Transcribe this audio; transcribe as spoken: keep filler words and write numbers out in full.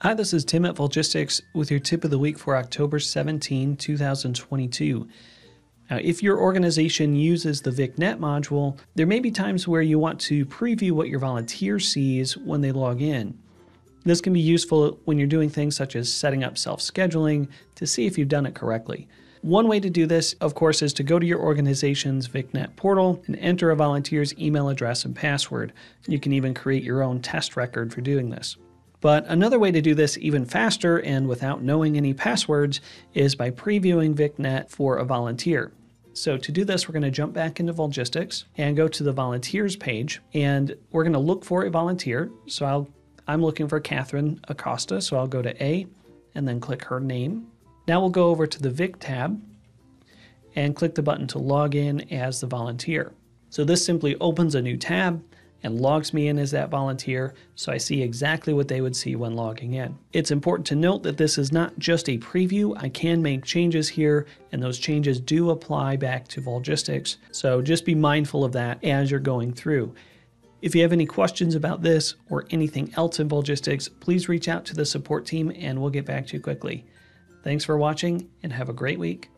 Hi, this is Tim at Volgistics with your tip of the week for October seventeenth, two thousand twenty-two. Now, if your organization uses the VicNet module, there may be times where you want to preview what your volunteer sees when they log in. This can be useful when you're doing things such as setting up self-scheduling to see if you've done it correctly. One way to do this, of course, is to go to your organization's VicNet portal and enter a volunteer's email address and password. You can even create your own test record for doing this. But another way to do this even faster and without knowing any passwords is by previewing VicNet for a volunteer. So to do this, we're going to jump back into Volgistics and go to the volunteers page, and we're going to look for a volunteer. So I'll, I'm looking for Catherine Acosta, so I'll go to A and then click her name. Now we'll go over to the Vic tab and click the button to log in as the volunteer. So this simply opens a new tab and logs me in as that volunteer, so I see exactly what they would see when logging in. It's important to note that this is not just a preview. I can make changes here, and those changes do apply back to Volgistics, so just be mindful of that as you're going through. If you have any questions about this or anything else in Volgistics, please reach out to the support team and we'll get back to you quickly. Thanks for watching and have a great week.